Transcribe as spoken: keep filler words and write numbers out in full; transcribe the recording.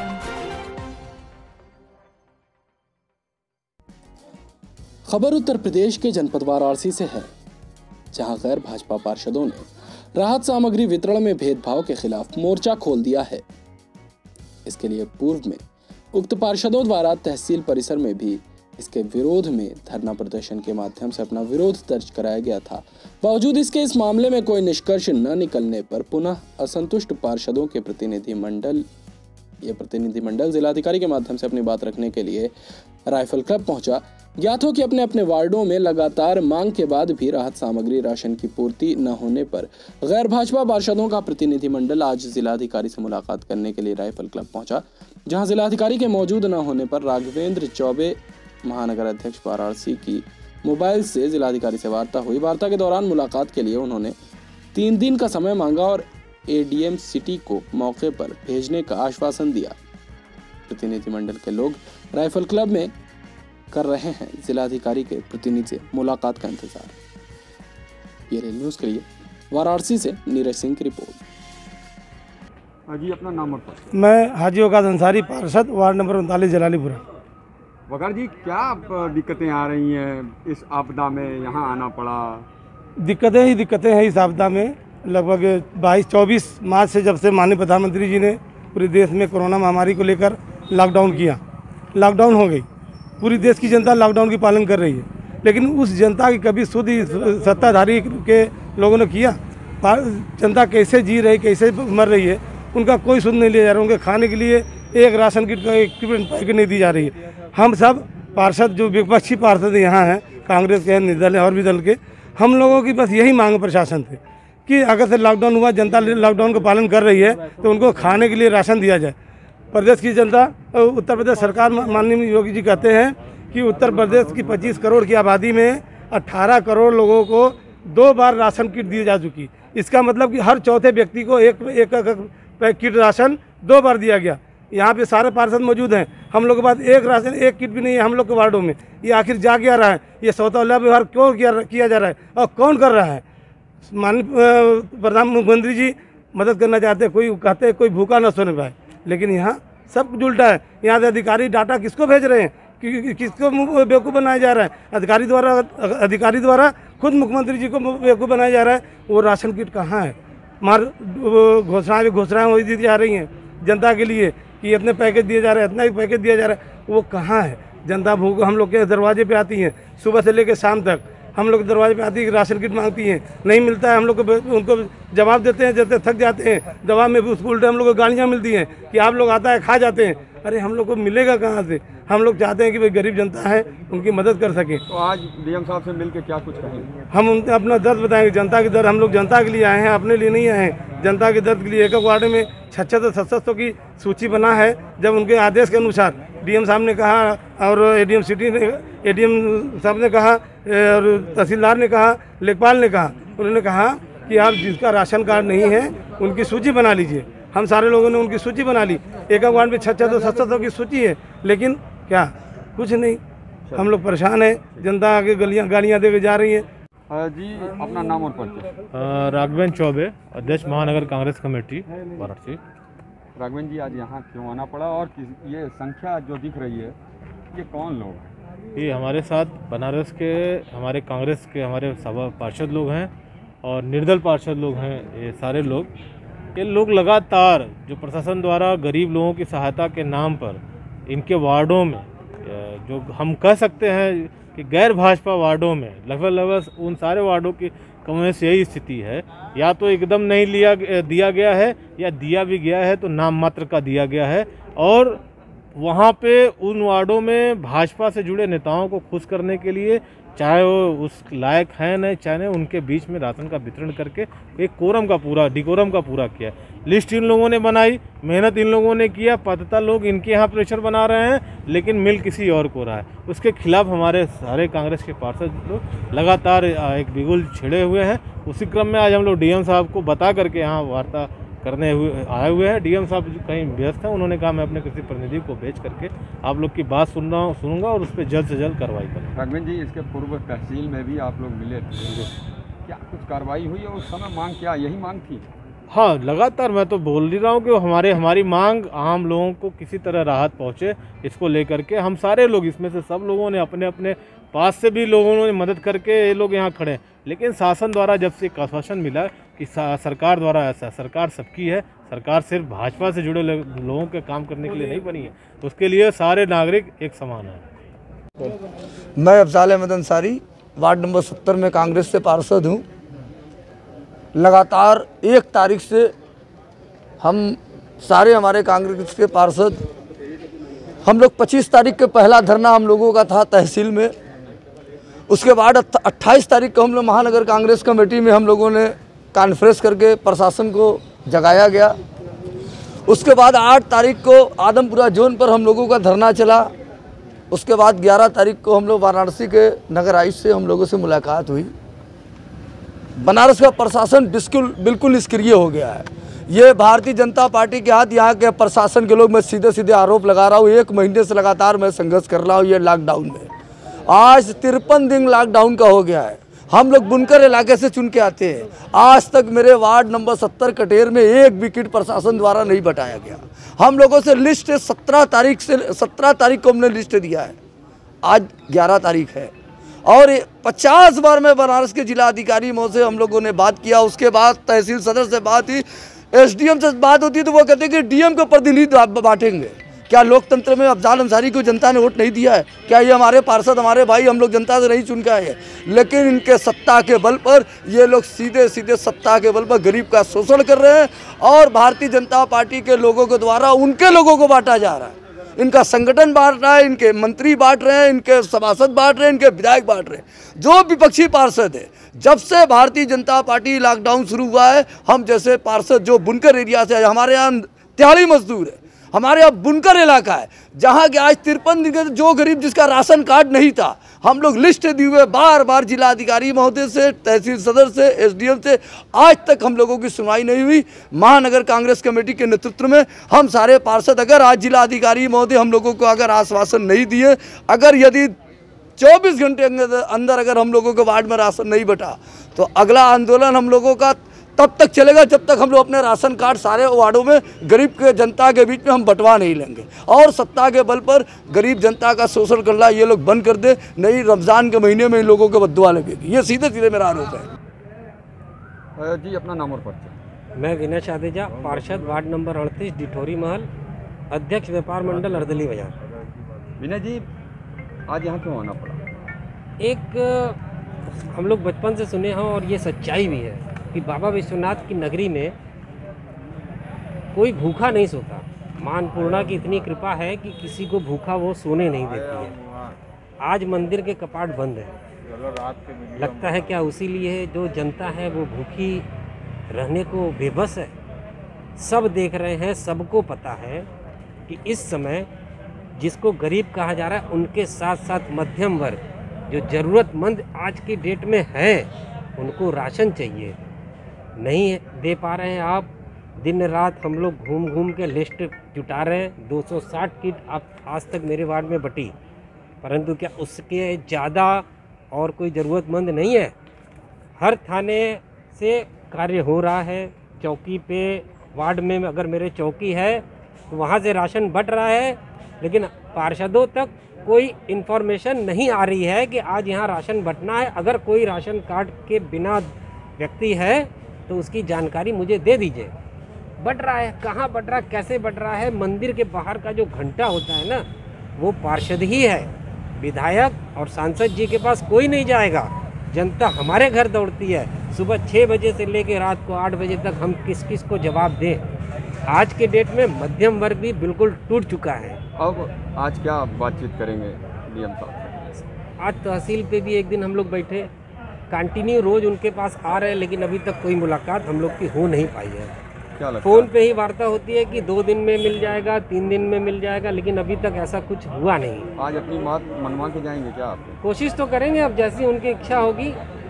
खबर उत्तर प्रदेश के जनपद वाराणसी से है, जहां गैर भाजपा पार्षदों ने राहत सामग्री वितरण में भेदभाव के खिलाफ मोर्चा खोल दिया है। इसके लिए पूर्व में उक्त पार्षदों द्वारा तहसील परिसर में भी इसके विरोध में धरना प्रदर्शन के माध्यम से अपना विरोध दर्ज कराया गया था। बावजूद इसके इस मामले में कोई निष्कर्ष न निकलने पर पुनः असंतुष्ट पार्षदों के प्रतिनिधि मंडल ये प्रतिनिधि मंडल जिलाधिकारी के माध्यम से अपनी बात रखने के लिए राइफल क्लब पहुंचा। ज्ञात हो कि अपने अपने वार्डों में लगातार मांग के बाद भी राहत सामग्री राशन की पूर्ति न होने पर गैर भाजपा पार्षदों का प्रतिनिधि मंडल आज जिलाधिकारी से मुलाकात करने के लिए राइफल क्लब पहुंचा, जहां जिलाधिकारी के मौजूद न होने पर राघवेंद्र चौबे महानगर अध्यक्ष वाराणसी की मोबाइल से जिलाधिकारी से वार्ता हुई। वार्ता के दौरान मुलाकात के लिए उन्होंने तीन दिन का समय मांगा और एडीएम सिटी को मौके पर भेजने का आश्वासन दिया। प्रतिनिधिमंडल के लोग राइफल क्लब में कर रहे हैं जिलाधिकारी के प्रतिनिधि से मुलाकात का इंतजार। ये रेल न्यूज के लिए वाराणसी से नीरज सिंह की रिपोर्ट। जी अपना नाम और पता। मैं हाजी वकार अंसारी पार्षद वार्ड नंबर उनतालीस जलालीपुरा। वकार जी, क्या दिक्कतें आ रही हैं इस आपदा में, यहाँ आना पड़ा? दिक्कतें ही दिक्कतें हैं इस आपदा में। लगभग बाईस चौबीस मार्च से जब से माननीय प्रधानमंत्री जी ने पूरे देश में कोरोना महामारी को लेकर लॉकडाउन किया, लॉकडाउन हो गई, पूरी देश की जनता लॉकडाउन की पालन कर रही है, लेकिन उस जनता की कभी सुध सत्ताधारी के लोगों ने किया? जनता कैसे जी रही, कैसे मर रही है, उनका कोई सुध नहीं लिया जा रहा। उनके खाने के लिए एक राशन किट का एक पैकेट नहीं दी जा रही है। हम सब पार्षद जो विपक्षी पार्षद यहाँ हैं, कांग्रेस के, निर्दल और भी दल के, हम लोगों की बस यही मांग प्रशासन थे कि अगर से लॉकडाउन हुआ, जनता लॉकडाउन का पालन कर रही है तो उनको खाने के लिए राशन दिया जाए। प्रदेश की जनता, उत्तर प्रदेश सरकार, माननीय योगी जी कहते हैं कि उत्तर प्रदेश की पच्चीस करोड़ की आबादी में अठारह करोड़ लोगों को दो बार राशन किट दी जा चुकी। इसका मतलब कि हर चौथे व्यक्ति को एक एक, एक किट राशन दो बार दिया गया। यहाँ पे सारे पार्षद मौजूद हैं। हम लोग के पास एक राशन एक किट भी नहीं है हम लोग के वार्डों में। ये आखिर जा क्या रहा है? ये सौतौला व्यवहार क्यों किया किया जा रहा है और कौन कर रहा है? माननीय प्रधानमंत्री जी मदद करना चाहते हैं, कोई कहते हैं कोई भूखा न सोने पाए, लेकिन यहाँ सब कुछ उल्टा है। यहाँ से अधिकारी डाटा किसको भेज रहे हैं, कि, किसको बेवकूफ़ बनाया जा रहा है? अधिकारी द्वारा अधिकारी द्वारा खुद मुख्यमंत्री जी को बेवकूफ़ बनाया जा रहा है। वो राशन किट कहाँ है? मार घोषणाएँ घोषणाएँ वही दी जा रही हैं जनता के लिए कि इतने पैकेज दिए जा रहे हैं, इतना ही पैकेज दिया जा रहा है, वो कहाँ है? जनता भूख हम लोग के दरवाजे पे आती है, सुबह से लेकर शाम तक हम लोग दरवाजे पे आती है, राशन किट मांगती हैं, नहीं मिलता है। हम लोग को उनको जवाब देते हैं, जैसे थक जाते हैं, जवाब में भी उसको उल्टे हम लोग को गालियाँ मिलती हैं कि आप लोग आता है खा जाते हैं। अरे हम लोग को मिलेगा कहाँ से? हम लोग चाहते हैं कि भाई गरीब जनता है उनकी मदद कर सकें। तो आज डीएम साहब से मिलकर क्या कुछ कहेंगे? हम उनसे अपना दर्द बताएंगे, जनता की दर्द। हम लोग जनता के लिए आए हैं, अपने लिए नहीं आए हैं, जनता के दर्द के लिए। एक एक वार्ड में छः छः तो सत सौ की सूची बना है। जब उनके आदेश के अनुसार डीएम साहब ने कहा और एडीएम सिटी ने एडीएम साहब ने कहा और तहसीलदार ने कहा, लेखपाल ने कहा, उन्होंने कहा कि आप जिसका राशन कार्ड नहीं है उनकी सूची बना लीजिए। हम सारे लोगों ने उनकी सूची बना ली। एक एक वार्ड में छः छः तो सत सौ की सूची है, लेकिन क्या कुछ नहीं। हम लोग परेशान हैं, जनता आगे गलियाँ गालियाँ दे के जा रही है। जी अपना नाम और परिचय। राघवेंद्र चौबे, अध्यक्ष महानगर कांग्रेस कमेटी वाराणसी। राघवेंद्र जी, आज यहाँ क्यों आना पड़ा और ये संख्या जो दिख रही है ये कौन लोग हैं? ये हमारे साथ बनारस के हमारे कांग्रेस के हमारे सभा पार्षद लोग हैं और निर्दल पार्षद लोग हैं। ये सारे लोग ये लोग लगातार जो प्रशासन द्वारा गरीब लोगों की सहायता के नाम पर इनके वार्डों में, जो हम कह सकते हैं कि गैर भाजपा वार्डों में, लगभग लगभग उन सारे वार्डों की कम से यही स्थिति है। या तो एकदम नहीं लिया दिया गया है या दिया भी गया है तो नाम मात्र का दिया गया है। और वहाँ पे उन वार्डों में भाजपा से जुड़े नेताओं को खुश करने के लिए, चाहे वो उस लायक हैं नहीं चाहे नहीं, उनके बीच में राशन का वितरण करके एक कोरम का पूरा डिकोरम का पूरा किया। लिस्ट इन लोगों ने बनाई, मेहनत इन लोगों ने किया, पतता लोग इनके यहाँ प्रेशर बना रहे हैं, लेकिन मिल किसी और को रहा है। उसके खिलाफ हमारे सारे कांग्रेस के पार्षद लोग लगातार एक बिगुल छिड़े हुए हैं। उसी क्रम में आज हम लोग डीएम साहब को बता करके यहाँ वार्ता करने हुए आए हुए हैं। डीएम साहब कहीं व्यस्त हैं, उन्होंने कहा मैं अपने किसी प्रतिनिधि को भेज करके आप लोग की बात सुन रहा हूँ सुनूंगा और उस पर जल्द से जल्द कार्रवाई करूँगा। राघवेंद्र जी, इसके पूर्व तहसील में भी आप लोग मिले थे, क्या कुछ कार्रवाई हुई है? उस समय मांग क्या यही मांग थी? हाँ, लगातार मैं तो बोल ही रहा हूँ कि हमारे हमारी मांग आम लोगों को किसी तरह राहत पहुँचे, इसको लेकर के हम सारे लोग, इसमें से सब लोगों ने अपने अपने पास से भी लोगों ने मदद करके ये लोग यहाँ खड़े हैं। लेकिन शासन द्वारा जब से एक आश्वासन मिला कि सरकार द्वारा ऐसा, सरकार सबकी है, सरकार सिर्फ भाजपा से जुड़े लोगों के काम करने के लिए नहीं बनी है, तो उसके लिए सारे नागरिक एक समान हैं। मैं अफजाल अहमद अंसारी वार्ड नंबर सत्तर में कांग्रेस से पार्षद हूँ। लगातार एक तारीख से हम सारे हमारे कांग्रेस के पार्षद, हम लोग पच्चीस तारीख के पहला धरना हम लोगों का था तहसील में। उसके बाद अट्ठाईस तारीख को हम लोग महानगर कांग्रेस कमेटी में हम लोगों ने कॉन्फ्रेंस करके प्रशासन को जगाया गया। उसके बाद आठ तारीख को आदमपुरा जोन पर हम लोगों का धरना चला। उसके बाद ग्यारह तारीख को हम लोग वाराणसी के नगर आयुक्त से हम लोगों से मुलाकात हुई। बनारस का प्रशासन बिल्कुल बिल्कुल निष्क्रिय हो गया है। ये भारतीय जनता पार्टी के हाथ, यहाँ के प्रशासन के लोग, मैं सीधे सीधे आरोप लगा रहा हूँ, एक महीने से लगातार मैं संघर्ष कर रहा हूँ। ये लॉकडाउन में आज तिरपन दिन लॉकडाउन का हो गया है। हम लोग बुनकर इलाके से चुन के आते हैं। आज तक मेरे वार्ड नंबर सत्तर कटेर में एक भी किट प्रशासन द्वारा नहीं बटाया गया। हम लोगों से लिस्ट सत्रह तारीख से सत्रह तारीख को हमने लिस्ट दिया है, आज ग्यारह तारीख है, और पचास बार में बनारस के जिला अधिकारी महोदय से हम लोगों ने बात किया। उसके बाद तहसील सदर से बात हुई, एसडीएम से बात होती है तो वो कहते हैं कि डीएम को प्रतिनिधि बांटेंगे। क्या लोकतंत्र में अफजाल अंसारी को जनता ने वोट नहीं दिया है? क्या ये हमारे पार्षद, हमारे भाई, हम लोग जनता से नहीं चुन के आए हैं? लेकिन इनके सत्ता के बल पर ये लोग सीधे सीधे सत्ता के बल पर गरीब का शोषण कर रहे हैं और भारतीय जनता पार्टी के लोगों के द्वारा उनके लोगों को बांटा जा रहा है। इनका संगठन बांट रहा है, इनके मंत्री बांट रहे हैं, इनके सभासद बांट रहे हैं, इनके विधायक बांट रहे हैं। जो विपक्षी पार्षद है, जब से भारतीय जनता पार्टी लॉकडाउन शुरू हुआ है, हम जैसे पार्षद जो बुनकर एरिया से, हमारे यहाँ दिहाड़ी मजदूर है, हमारे यहाँ बुनकर इलाका है, जहाँ के आज तिरपन दिन जो गरीब जिसका राशन कार्ड नहीं था, हम लोग लिस्ट दिए हुए बार बार जिला अधिकारी महोदय से, तहसील सदर से, एसडीएम से, आज तक हम लोगों की सुनवाई नहीं हुई। महानगर कांग्रेस कमेटी के नेतृत्व में हम सारे पार्षद, अगर आज जिला अधिकारी महोदय हम लोगों को अगर आश्वासन नहीं दिए, अगर यदि चौबीस घंटे अंदर अगर हम लोगों के वार्ड में राशन नहीं बटा, तो अगला आंदोलन हम लोगों का तब तक चलेगा जब तक हम लोग अपने राशन कार्ड सारे वार्डों में गरीब के जनता के बीच में हम बंटवा नहीं लेंगे। और सत्ता के बल पर गरीब जनता का शोषण करना ये लोग बंद कर दे, नहीं रमज़ान के महीने में इन लोगों को बद्दुआ लगेगी। ये सीधे सीधे मेरा आरोप है। जी, अपना नाम और परिचय। मैं विनय शादेजा, पार्षद वार्ड नंबर अड़तीस, डिठोरी महल, अध्यक्ष व्यापार मंडल अर्दली बाजार। विनय जी, आज यहाँ क्यों आना पड़ा? एक हम लोग बचपन से सुने हैं और ये सच्चाई भी है कि बाबा विश्वनाथ की नगरी में कोई भूखा नहीं सोता। मां अन्नपूर्णा की इतनी कृपा है कि किसी को भूखा वो सोने नहीं देती है। आज मंदिर के कपाट बंद है। लगता है क्या उसी लिए जो जनता है वो भूखी रहने को बेबस है? सब देख रहे हैं, सबको पता है कि इस समय जिसको गरीब कहा जा रहा है, उनके साथ साथ मध्यम वर्ग जो ज़रूरतमंद आज की डेट में है, उनको राशन चाहिए, नहीं दे पा रहे हैं आप। दिन रात हम लोग घूम घूम के लिस्ट जुटा रहे हैं। दो सौ साठ किट आप आज तक मेरे वार्ड में बटी, परंतु क्या उसके ज़्यादा और कोई ज़रूरतमंद नहीं है? हर थाने से कार्य हो रहा है। चौकी पे वार्ड में अगर मेरे चौकी है तो वहाँ से राशन बट रहा है, लेकिन पार्षदों तक कोई इन्फॉर्मेशन नहीं आ रही है कि आज यहाँ राशन बटना है। अगर कोई राशन कार्ड के बिना व्यक्ति है तो उसकी जानकारी मुझे दे दीजिए। बट रहा है, कहाँ बट रहा है, कैसे बट रहा है? मंदिर के बाहर का जो घंटा होता है ना, वो पार्षद ही है। विधायक और सांसद जी के पास कोई नहीं जाएगा। जनता हमारे घर दौड़ती है। सुबह छः बजे से लेकर रात को आठ बजे तक हम किस किस को जवाब दें? आज के डेट में मध्यम वर्ग भी बिल्कुल टूट चुका है। अब आज क्या बातचीत करेंगे डीएम साहब? आज तहसील पे भी एक दिन हम लोग बैठे, कंटिन्यू रोज़ उनके पास आ रहे हैं, लेकिन अभी तक कोई मुलाकात हम लोग की हो नहीं पाई है। क्या लगता फ़ोन है? पे ही वार्ता होती है कि दो दिन में मिल जाएगा, तीन दिन में मिल जाएगा, लेकिन अभी तक ऐसा कुछ हुआ नहीं। आज अपनी बात मनवा के जाएंगे क्या आप? कोशिश तो करेंगे, अब जैसी उनकी इच्छा होगी।